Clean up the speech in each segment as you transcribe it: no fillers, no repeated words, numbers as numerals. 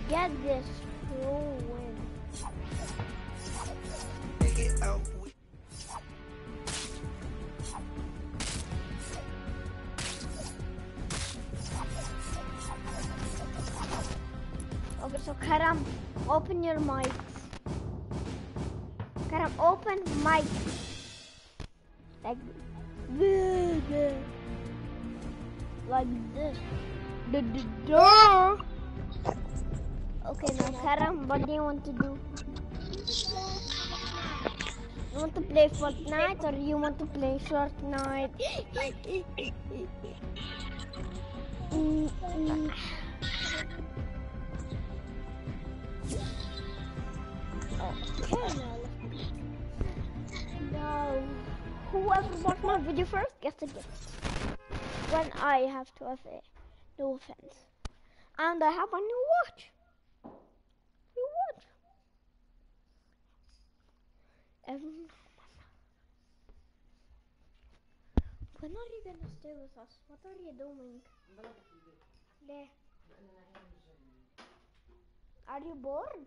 get this pro win. Okay, so Karam, open your mics. Karam, open mic. Like this. Like this. Okay, now Karam, what do you want to do? You want to play Fortnite or you want to play Fortnite? Okay, now whoever watched my video first gets a gift. When I have to have it, no offense. And I have a new watch. When are you gonna stay with us? What are you doing? There. Are you bored?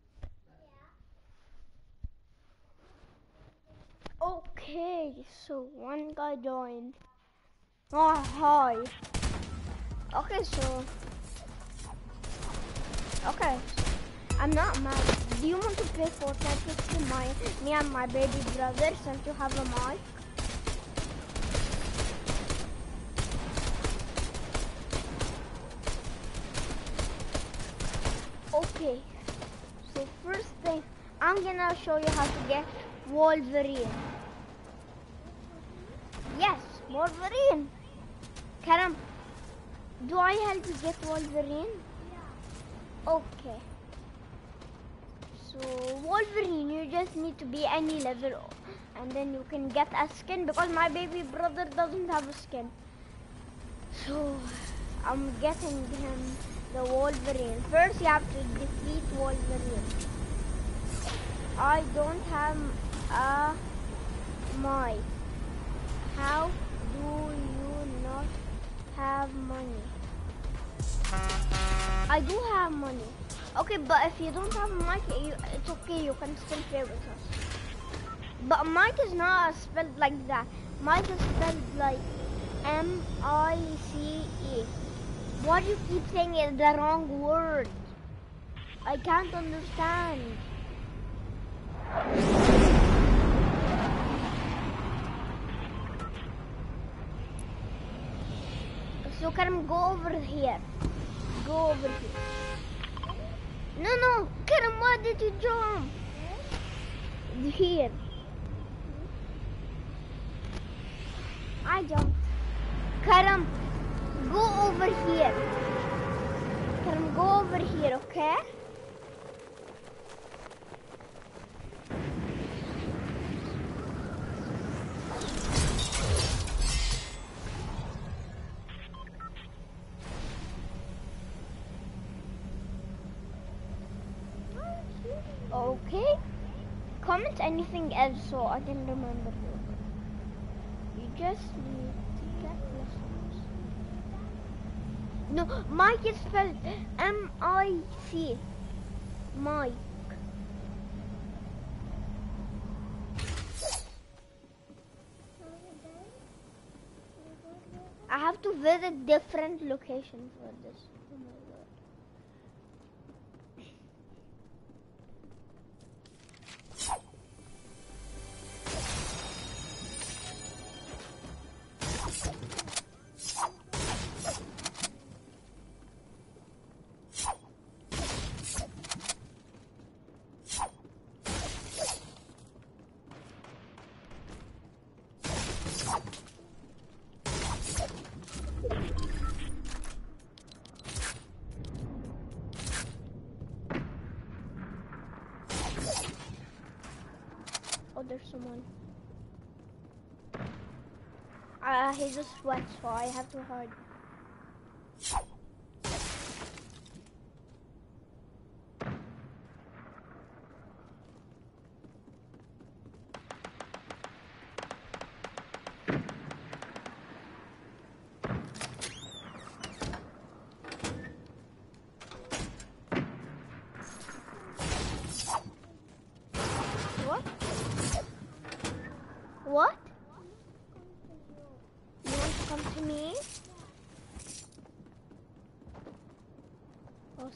Yeah. Okay, so one guy joined. Oh, hi. Okay, okay. I'm not mad. Do you want to play Fortnite with me and my baby brother since you have a mic? Okay, so first thing, I'm gonna show you how to get Wolverine. Yes, Wolverine. Karam, do I help you get Wolverine? Yeah. Okay. So Wolverine, you just need to be any level and then you can get a skin because my baby brother doesn't have a skin. So I'm getting him the Wolverine. First you have to defeat Wolverine. I don't have a mic. How do you not have money? I do have money. Okay, but if you don't have a mic, it's okay, you can still play with us. But mic is not spelled like that. Mic is spelled like M-I-C-E. What do you keep saying is the wrong word? I can't understand. So Karam, go over here. Go over here. No, Karam, why did you jump? Here. I jumped. Karam, go over here. Karam, go over here, okay? Okay. Comment anything else so I can remember you. You just need to get lessons. No, Mike is spelled M-I-C. Mike. I have to visit different locations for this. Oh my God. Oh, there's someone. He just sweats, so I have to hide.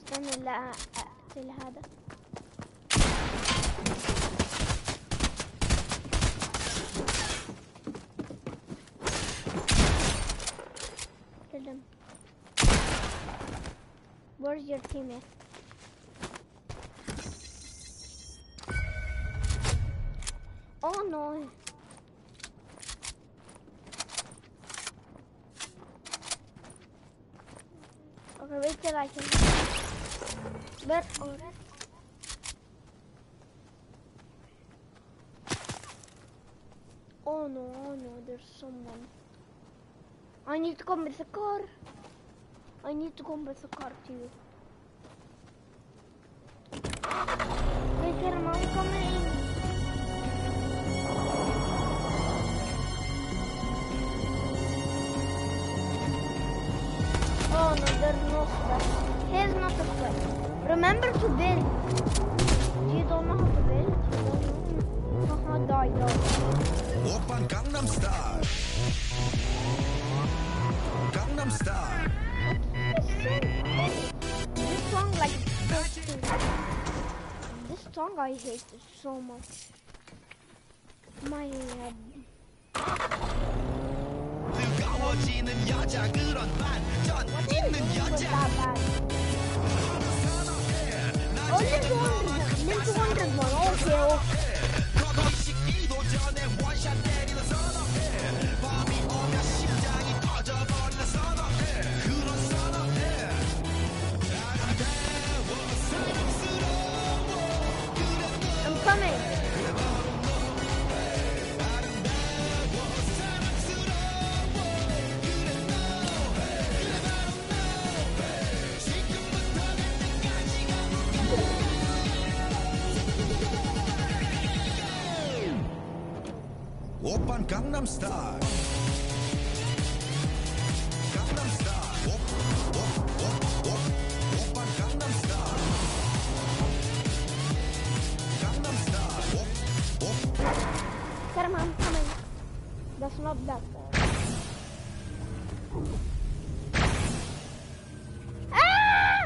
استنى لا اقتل هذا. Kill them. Where's your teammate? Oh no. Okay, wait till I can. But oh no, there's someone. I need to come with the car. I need to come with the car to you. Wait, Karam, I'm coming. Oh no, there's no sweat. Here's not a sweat. Remember to build. You don't know how to build? You don't know? Haha, die. Open Gangnam Style. Gangnam Style. This song like this song I hate it so much. My 뜨거워지는 여자 그런 반전 있는 여자 only 200 okay. 거의 식기도 전에 원샷 때리는 선어해 밤이 오면 심장이 터져버리는 선어해 그런 선어해 아름다워 사랑스러워 I'm coming. 오빤 강남 스타일 강남 스타일 오빤 강남 스타일 강남 스타일 Karam, I'm coming. That's not that bad. Ah!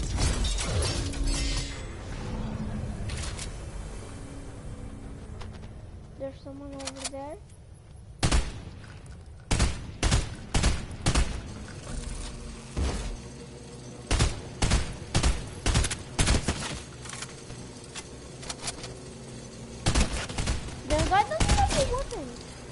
There's someone over there. The guy doesn't have a weapon.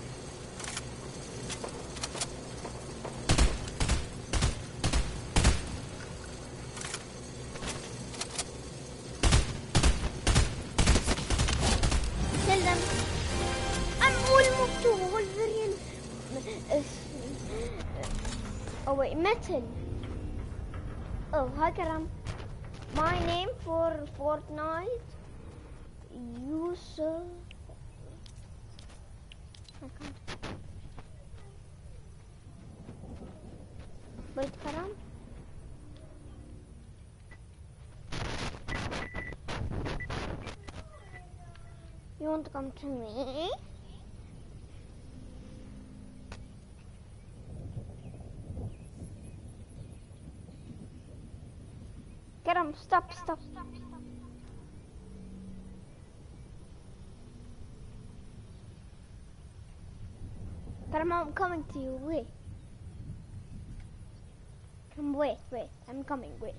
Kill them. I'm almost to Wolverine. Oh wait, metal. Oh, hi Karam. My name for Fortnite. User. I can't. Wait, Karam. You want to come to me? Karam, stop. Karam, I'm coming to you. Wait. Wait. I'm coming. Wait.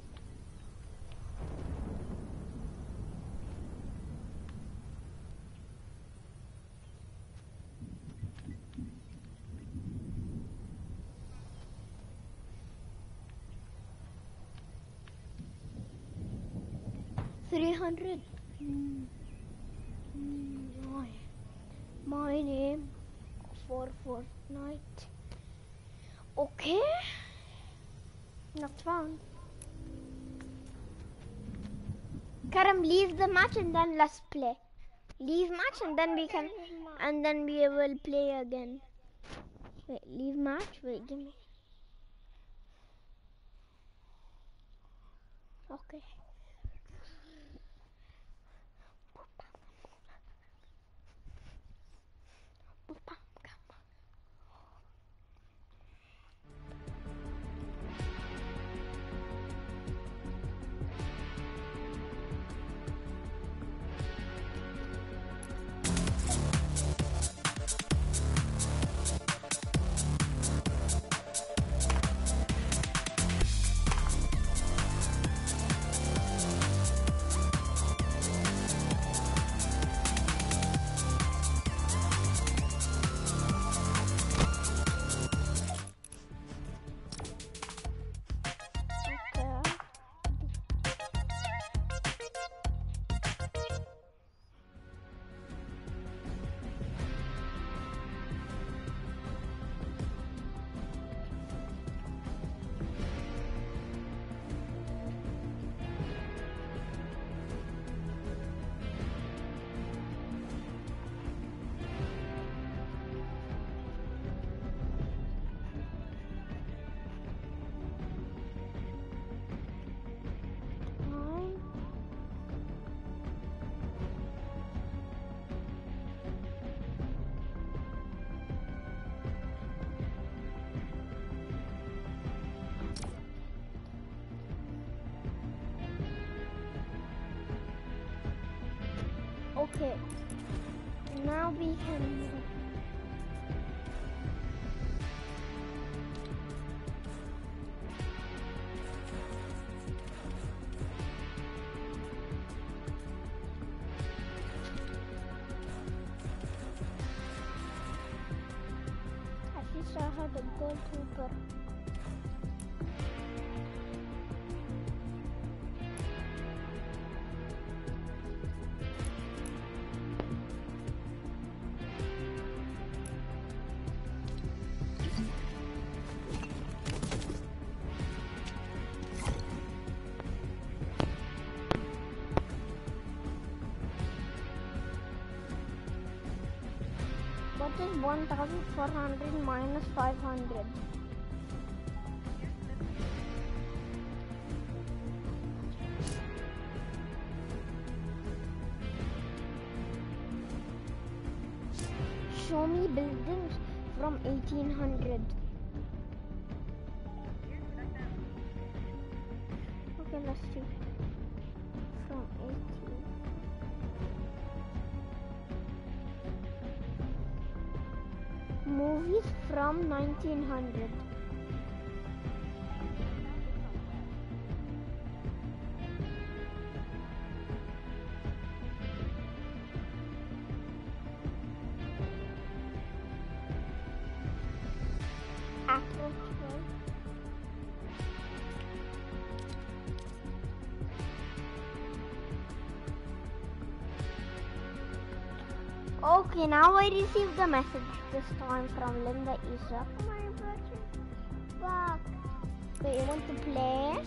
$300. My name for Fortnite. Okay. Not found. Karam, leave the match and then let's play. Leave match and then we will play again. Wait, leave match. Wait, give me. Okay. Okay. Now we can. At least I had a gold trooper. What is 1400 minus 500? Show me buildings from 1800. Okay, let's see. From 18. Movies from 1900. After 12. Okay, now I received the message this time from Linda Isa. My virgin back. Okay, you want to play?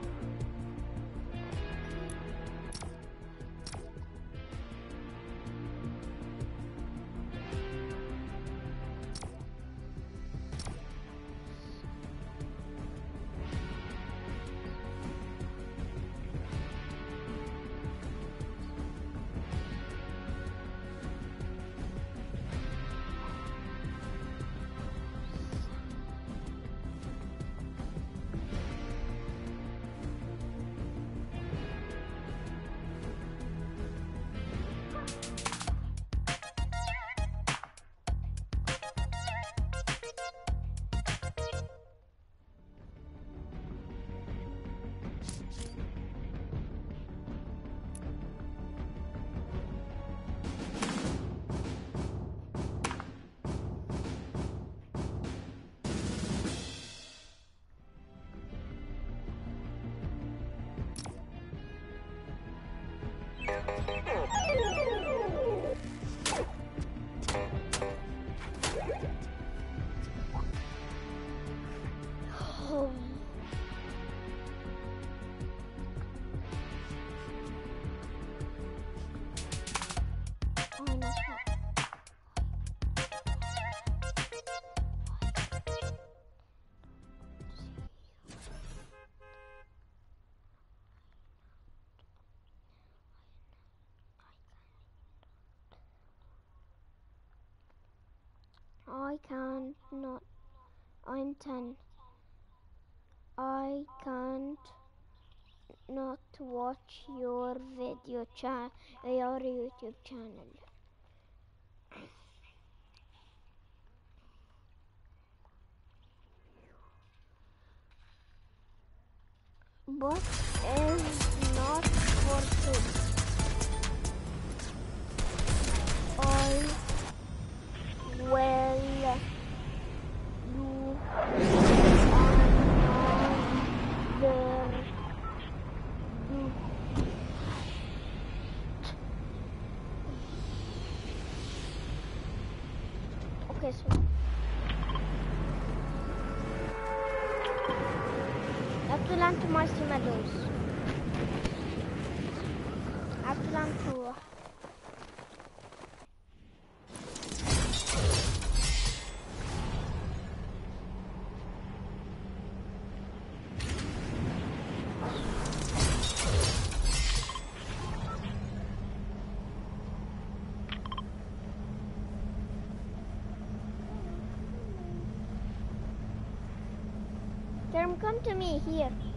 Oh. I can't not. I'm 10. I can't not watch your video your YouTube channel. But is not for kids. I will you another do. Okay, so I have to land to Moisty Meadows. I have to land to Come to me here.